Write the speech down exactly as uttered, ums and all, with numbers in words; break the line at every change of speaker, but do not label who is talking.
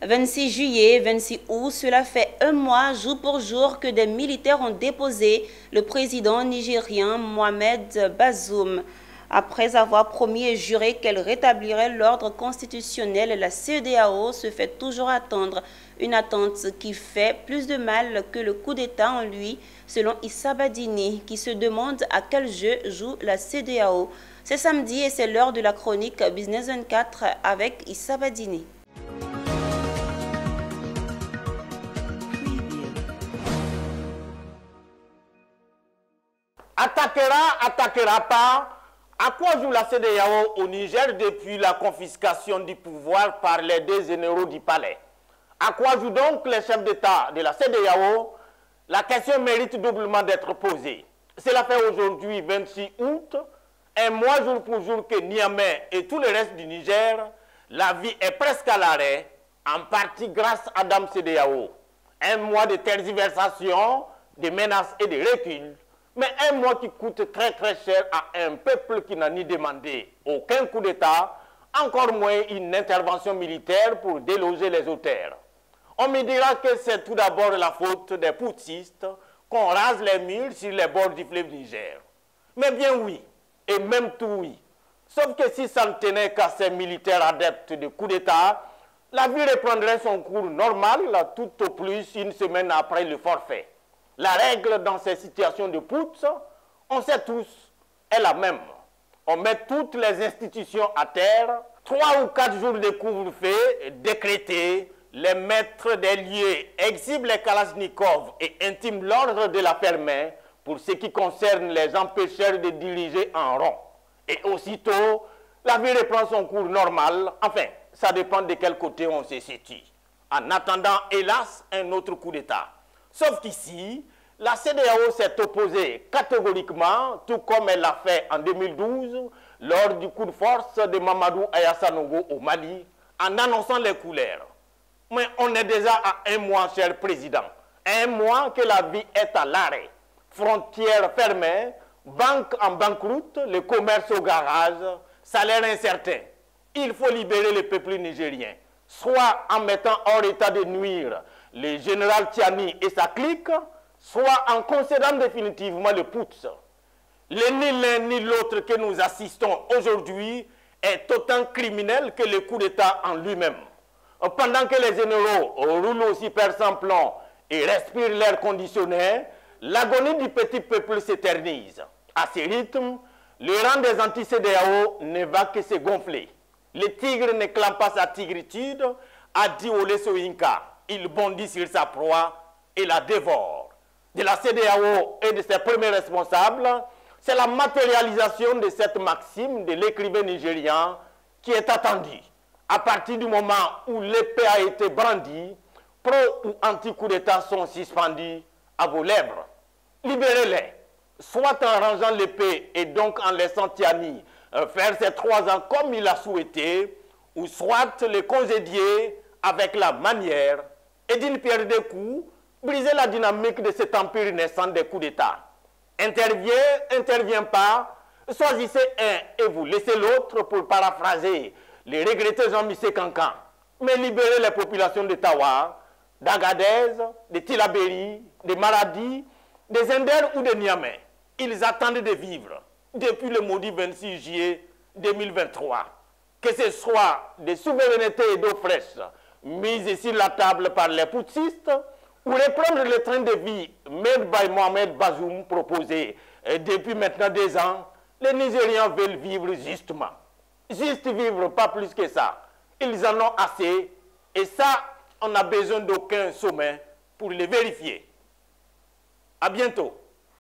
vingt-six juillet, vingt-six août, cela fait un mois jour pour jour que des militaires ont déposé le président nigérien Mohamed Bazoum. Après avoir promis et juré qu'elle rétablirait l'ordre constitutionnel, la C E D E A O se fait toujours attendre. Une attente qui fait plus de mal que le coup d'État en lui, selon Issa Badini, qui se demande à quel jeu joue la C E D E A O. C'est samedi et c'est l'heure de la chronique Business vingt-quatre avec Issa Badini.
Attaquera, attaquera pas. À quoi joue la C E D E A O au Niger depuis la confiscation du pouvoir par les deux généraux du palais? À quoi jouent donc les chefs d'État de la C E D E A O? La question mérite doublement d'être posée. Cela fait aujourd'hui vingt-six août, un mois jour pour jour que Niamey et tout le reste du Niger, la vie est presque à l'arrêt, en partie grâce à Dame C E D E A O. Un mois de tergiversation, de menaces et de reculs, mais un mois qui coûte très très cher à un peuple qui n'a ni demandé aucun coup d'État, encore moins une intervention militaire pour déloger les auteurs. On me dira que c'est tout d'abord la faute des putschistes qu'on rase les murs sur les bords du fleuve Niger. Mais bien oui, et même tout oui. Sauf que si ça ne tenait qu'à ces militaires adeptes de coup d'État, la vie reprendrait son cours normal, tout au plus une semaine après le forfait. La règle dans ces situations de putsch, on sait tous, est la même. On met toutes les institutions à terre, trois ou quatre jours de couvre-feu décrétés, les maîtres des lieux exhibent les Kalachnikov et intiment l'ordre de la fermer pour ce qui concerne les empêcheurs de diriger en rond. Et aussitôt, la vie reprend son cours normal, enfin, ça dépend de quel côté on se situe. En attendant, hélas, un autre coup d'État. Sauf qu'ici, la C E D E A O s'est opposée catégoriquement, tout comme elle l'a fait en deux mille douze, lors du coup de force de Mamadou Aya Sanogo au Mali, en annonçant les couleurs. Mais on est déjà à un mois, cher président. Un mois que la vie est à l'arrêt. Frontières fermées, banques en banqueroute, le commerce au garage, salaire incertain. Il faut libérer le peuple nigérien, soit en mettant hors état de nuire le général Tiani et sa clique, soit en concédant définitivement le putsch. Le ni l'un ni l'autre que nous assistons aujourd'hui est autant criminel que le coup d'État en lui-même. Pendant que les généraux roulent aussi per sans plomb et respirent l'air conditionné, l'agonie du petit peuple s'éternise. À ce rythme, le rang des anti-C E D E A O ne va que se gonfler. Le tigre ne clame pas sa tigritude, a dit Ole Soyinka. Il bondit sur sa proie et la dévore. De la C E D E A O et de ses premiers responsables, c'est la matérialisation de cette maxime de l'écrivain nigérian qui est attendue. À partir du moment où l'épée a été brandie, pro ou anti-coup d'État sont suspendus à vos lèvres. Libérez-les, soit en rangeant l'épée et donc en laissant Tiani faire ses trois ans comme il a souhaité, ou soit les congédier avec la manière et d'une pierre de coups, briser la dynamique de cet empire naissant des coups d'État. Intervient, intervient pas, choisissez un et vous laissez l'autre, pour paraphraser les regrettés Jean-Michel Cancan. Mais libérez les populations de Tawa, d'Agadez, de Tilaberi, de Maradi, des Inders ou de Niamey. Ils attendent de vivre depuis le maudit vingt-six juillet deux mille vingt-trois. Que ce soit des souverainetés et d'eau fraîche mises sur la table par les putschistes, ou reprendre le train de vie made by Mohamed Bazoum proposé depuis maintenant deux ans, les Nigériens veulent vivre justement. Juste vivre, pas plus que ça. Ils en ont assez, et ça, on n'a besoin d'aucun sommet pour les vérifier. À bientôt.